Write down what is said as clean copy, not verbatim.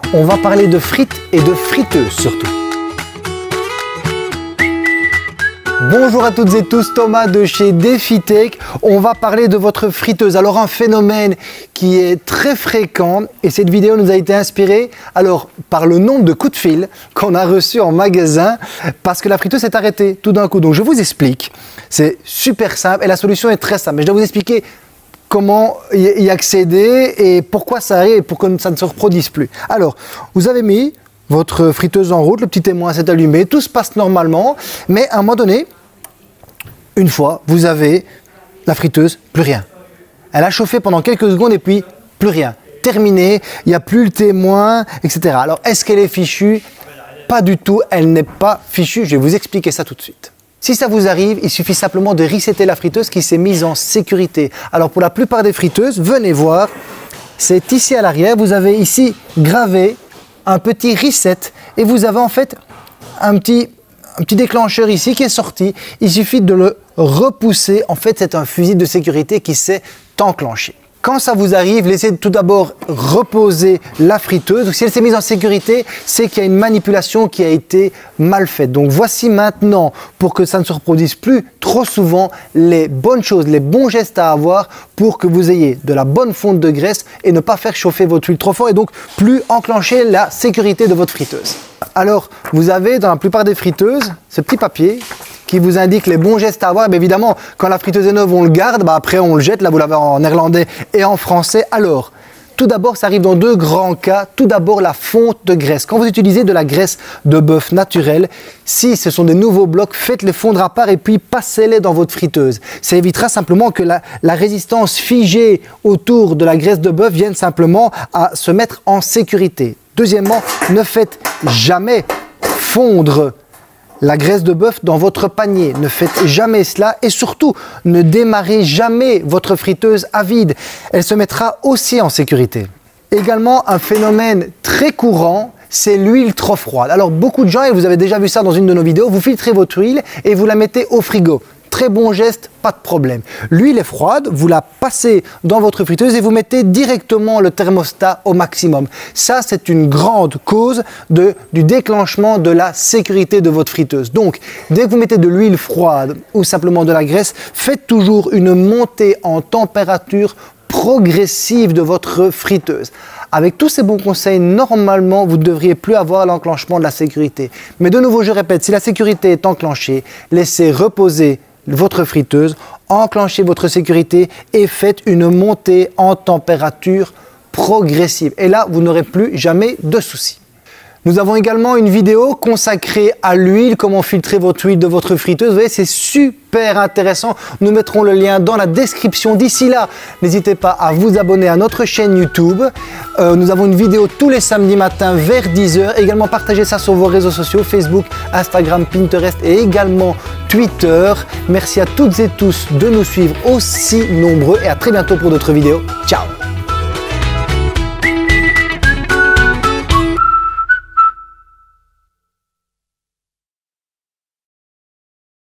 on va parler de frites et de friteuses surtout. Bonjour à toutes et tous, Thomas de chez DefiTech. On va parler de votre friteuse. Alors un phénomène qui est très fréquent et cette vidéo nous a été inspirée par le nombre de coups de fil qu'on a reçus en magasin parce que la friteuse s'est arrêtée tout d'un coup. Donc je vous explique, c'est super simple et la solution est très simple. Mais je dois vous expliquer comment y accéder et pourquoi ça arrive et pour que ça ne se reproduise plus. Alors, vous avez mis votre friteuse en route, le petit témoin s'est allumé, tout se passe normalement, mais à un moment donné, une fois, vous avez la friteuse, plus rien. Elle a chauffé pendant quelques secondes et puis plus rien. Terminé, il n'y a plus le témoin, etc. Alors, est-ce qu'elle est fichue? Pas du tout, elle n'est pas fichue. Je vais vous expliquer ça tout de suite. Si ça vous arrive, il suffit simplement de resetter la friteuse qui s'est mise en sécurité. Alors, pour la plupart des friteuses, venez voir, c'est ici à l'arrière, vous avez ici gravé un petit reset et vous avez en fait un petit déclencheur ici qui est sorti. Il suffit de le repousser. En fait, c'est un fusil de sécurité qui s'est enclenché. Quand ça vous arrive, laissez tout d'abord reposer la friteuse. Si elle s'est mise en sécurité, c'est qu'il y a une manipulation qui a été mal faite. Donc voici maintenant, pour que ça ne se reproduise plus trop souvent, les bonnes choses, les bons gestes à avoir pour que vous ayez de la bonne fonte de graisse et ne pas faire chauffer votre huile trop fort et donc plus enclencher la sécurité de votre friteuse. Alors, vous avez dans la plupart des friteuses ce petit papier qui vous indique les bons gestes à avoir. Et bien évidemment, quand la friteuse est neuve, on le garde, après on le jette. Là, vous l'avez en néerlandais et en français. Alors, tout d'abord, ça arrive dans deux grands cas. Tout d'abord, la fonte de graisse. Quand vous utilisez de la graisse de bœuf naturelle, si ce sont des nouveaux blocs, faites-les fondre à part et puis passez-les dans votre friteuse. Ça évitera simplement que la résistance figée autour de la graisse de bœuf vienne simplement à se mettre en sécurité. Deuxièmement, ne faites jamais fondre la graisse de bœuf dans votre panier. Ne faites jamais cela et surtout, ne démarrez jamais votre friteuse à vide. Elle se mettra aussi en sécurité. Également, un phénomène très courant, c'est l'huile trop froide. Alors, beaucoup de gens, et vous avez déjà vu ça dans une de nos vidéos, vous filtrez votre huile et vous la mettez au frigo. Très bon geste, pas de problème. L'huile est froide, vous la passez dans votre friteuse et vous mettez directement le thermostat au maximum. Ça, c'est une grande cause du déclenchement de la sécurité de votre friteuse. Donc, dès que vous mettez de l'huile froide ou simplement de la graisse, faites toujours une montée en température progressive de votre friteuse. Avec tous ces bons conseils, normalement, vous ne devriez plus avoir l'enclenchement de la sécurité. Mais de nouveau, je répète, si la sécurité est enclenchée, laissez reposer votre friteuse, enclenchez votre sécurité et faites une montée en température progressive. Et là, vous n'aurez plus jamais de soucis. Nous avons également une vidéo consacrée à l'huile, comment filtrer votre huile de votre friteuse. Vous voyez, c'est super intéressant. Nous mettrons le lien dans la description. D'ici là, n'hésitez pas à vous abonner à notre chaîne YouTube. Nous avons une vidéo tous les samedis matins vers 10 h. Également, partagez ça sur vos réseaux sociaux, Facebook, Instagram, Pinterest et également Twitter. Merci à toutes et tous de nous suivre aussi nombreux et à très bientôt pour d'autres vidéos. Ciao!